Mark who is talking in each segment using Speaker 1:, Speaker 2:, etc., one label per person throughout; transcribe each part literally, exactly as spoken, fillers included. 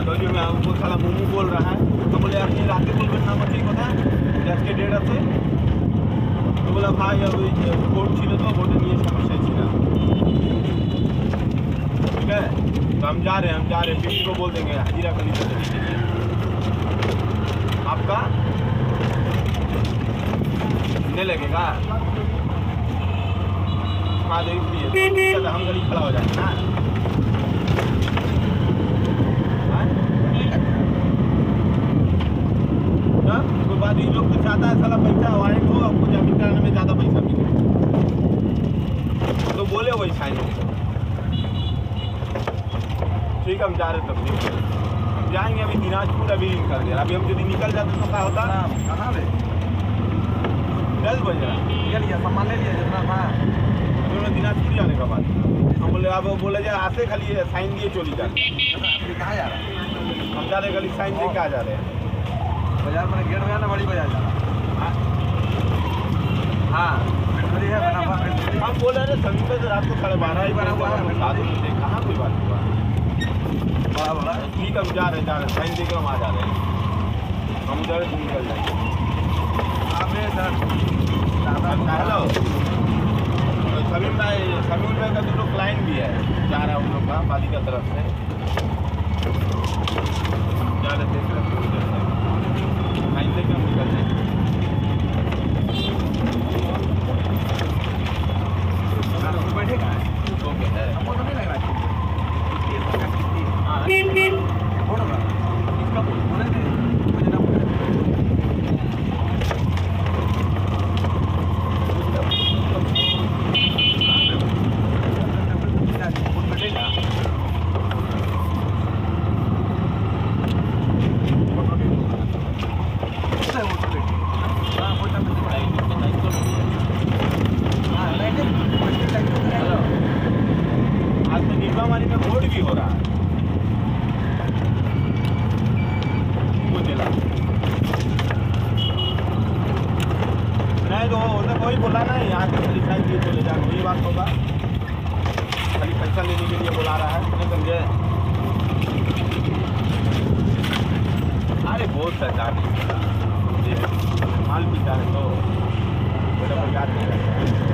Speaker 1: गली में हमको साला मोमू बोल रहा है। हम बोले अपनी रात के बोल नाम ठीक होता है जज के डेढ़ से तो बोला भाई अब कोर्ट छिलो तो बोर्ड नहीं समस्या छिला। ठीक है तो हम जा रहे हैं हम जा रहे हैं पीपी को बोल देंगे हाजिरा गली से चली जाइए आपका नहीं लगेगा। हाँ तो इसलिए तो हम गली खड़ा हो जाएंगे ना। कोई बात ये लोग तो चाहता है साला पैसा वाइट हो आपको जमीन कराने में ज़्यादा पैसा मिले तो बोले वही साइन ठीक है हम जा रहे तब हम जाएंगे। अभी दिनाजपुर अभी कर दिया अभी हम यदि निकल जाते तो क्या होता कहाँ पे दस बजे लिया सामान ले लिया जितना था उन्होंने दिनाजपुर जाने का बात हम बोले अब बोले जाए आते खाली साइन दिए चली जाते कहाँ जा रहा है हम जा रहे खाली साइन दे के आ जा रहे हैं बाजार में गेट में ना बड़ी बाजार जा रहा हाँ है हम बोल रहे थे सभी पे रात को साढ़े बारह ही बारह हुआ कहाँ कोई बात हुआ बड़ा बड़ा ठीक हम जा रहे जा रहे साइन देकर हम आ जा रहे हैं हम उधर से निकल जाएंगे। हेलो समीम भाई समीम भाई का तो लोग क्लाइंट भी है जा रहा है उन लोग का पालिका तरफ से जा रहे थे साइन देकर हम निकल जाएंगे। बैठेगा ओके है हमको तो नहीं लग रहा इसका बोले थे मुझे ना नीलमारी में वोट भी हो रहा है नहीं तो उन्हें कोई बोला ना यहाँ से खाली साइन दिए चले जाए वही बात होगा खाली पैसा लेने के लिए बुला रहा है नहीं समझे। अरे बहुत सरकार माल पीता है तो याद नहीं रहता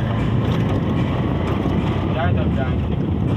Speaker 1: जाए तब जाएंगे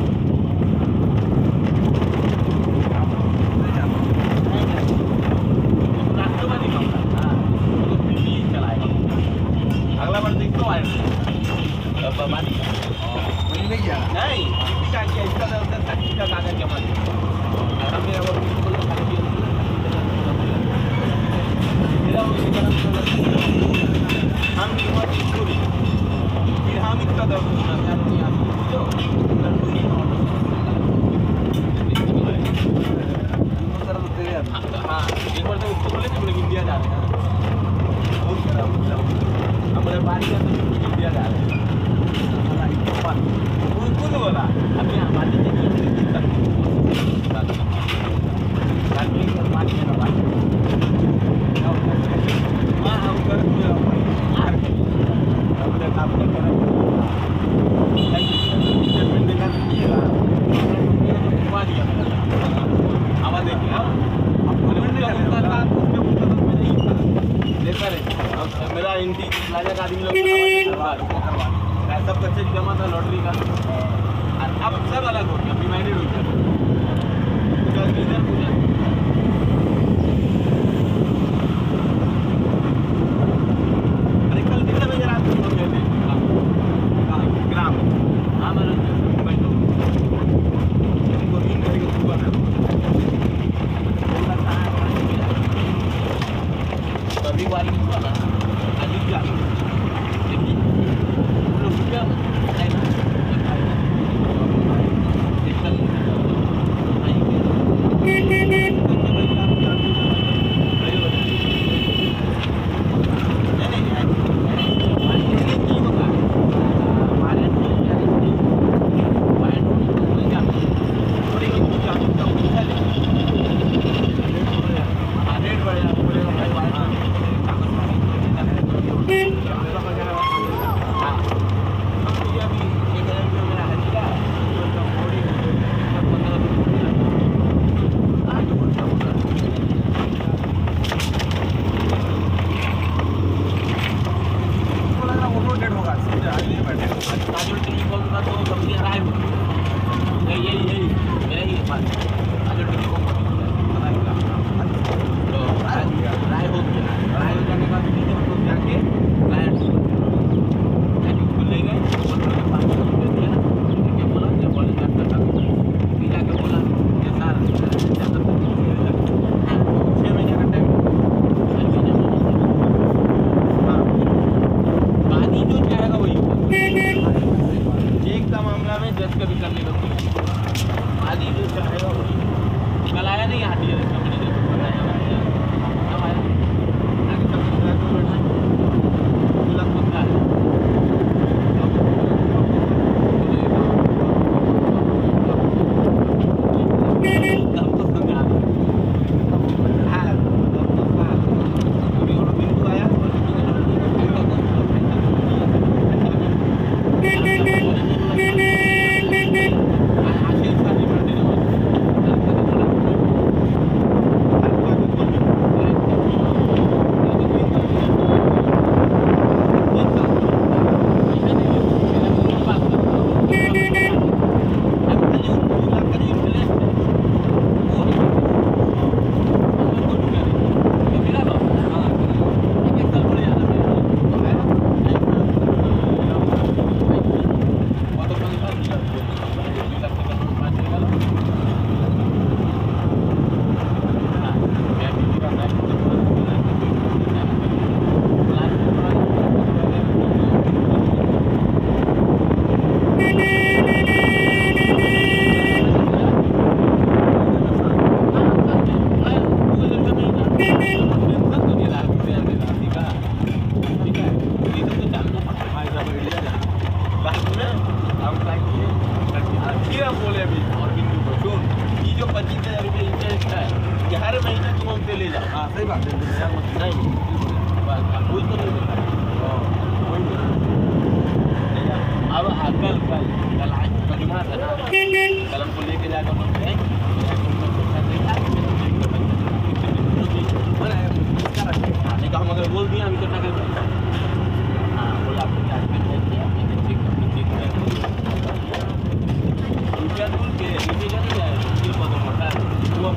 Speaker 1: अगला बार देखो आएंगे नहीं किया नहीं इसका क्या इसका उधर साक्षी का कागज जमा दिया हमने अब हम फिर हम इसका सही बात है नहीं भूल तो नहीं अब कल कल कल आज जुमा था ना कल हमको लेके जाकर लोग गए मैंने कहा हम अगर बोल दिया हम कितना कर हाँ बोला आपको क्या चेक चेक रुपया बोल के नीचे जाने जाए दिल को तो पता है वो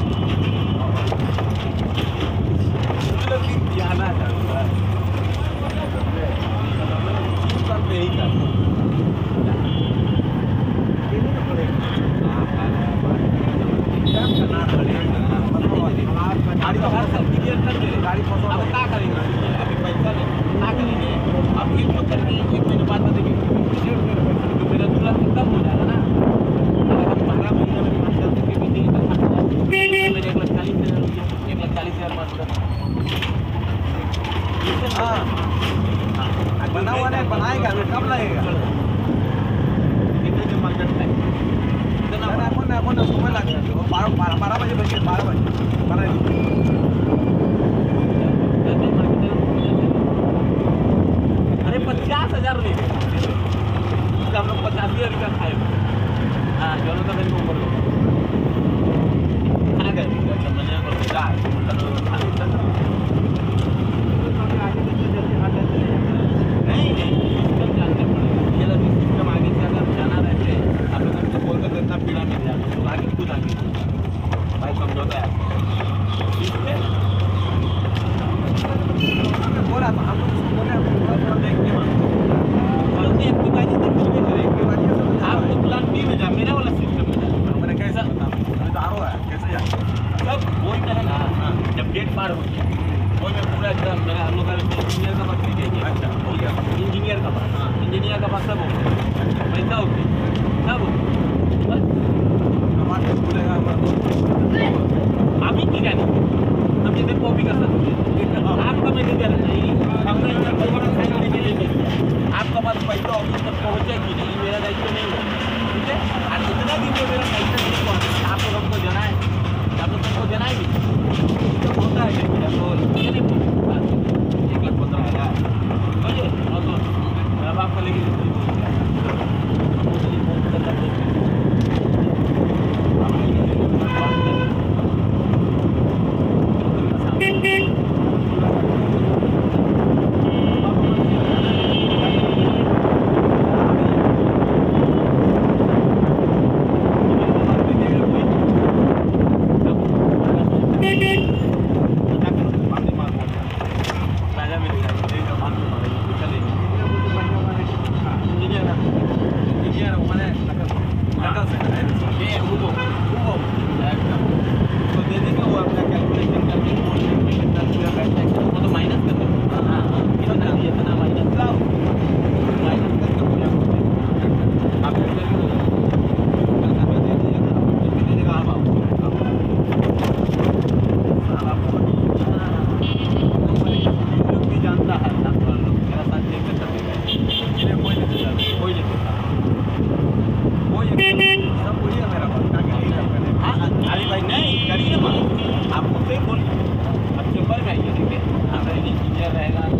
Speaker 1: जाना चाहता है सब यही करता गाड़ी तो हर साल क्लियर कर दे गाड़ी फंसा अब क्या करेंगे अभी पैसा नहीं क्या करेंगे अब एक तो करके एक महीने बाद देंगे तो मेरा दूल्हा कम हो जाएगा ना अगर हम बारह महीने में पाँच साल तक के भी देंगे तो मेरे एक लाख चालीस हज़ार रुपये एक लाख चालीस हज़ार मात्र हाँ बना हुआ नहीं बनाएगा कब लगेगा कितने जमा करता है इतना अपन अपन सुबह लग जाएगा बारह बारह बारह बजे बजे बारह बजे बारह अरे पचास हजार ले हम लोग पचास हजार रुपया खाए हाँ जो तो मेरे को ऊपर खा गए मजा करते नहीं नहीं सिस्टम जानते पड़ेगा ये लगे सिस्टम आगे से अगर जाना रहते आप लोग हमसे बोल कर इतना पीड़ा मिल जाता तो आगे खुद आगे भाई समझौता है ठीक है बोला तो हम लोग बोले थोड़ा थोड़ा देख के और नहीं आपकी बात इधर कुछ नहीं करेंगे आप तो प्लान बी में जा मेरा वाला सिस्टम में जा मैंने कैसा बता मैं तो आ रहा है कैसे जा सब वही है ना जब डेट पार हो गया वो मैं पूरा एकदम मेरा हम लोग का इंजीनियर का बात नहीं चाहिए अच्छा हो गया इंजीनियर का बात हाँ इंजीनियर का बात सब हो गया पैसा हो गया सब हो बस हमारे बोलेगा हमारा आप ही की जानी हम जैसे कॉपी कर सकते हैं आपका मैं नहीं करना नहीं हमने आपका पास पैसा ऑफिस तक पहुँचेगी नहीं मेरा दायित्व नहीं है ठीक है और इतना दिन जो मेरा पैसा नहीं पहुँचा आप लोग हमको जनाए आप लोग हमको जनाएंगे तो होता है एक लाख पंद्रह हज़ार समझे और तो मेरा बाप का लेके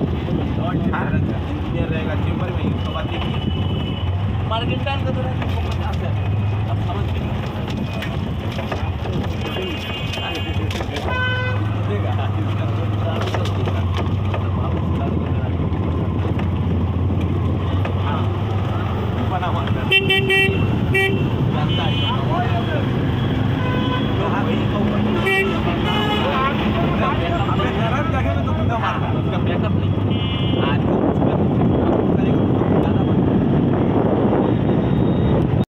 Speaker 1: इंजीनियर रहेगा चेंबर में उसके बाद देखिए मार्केट टाइम का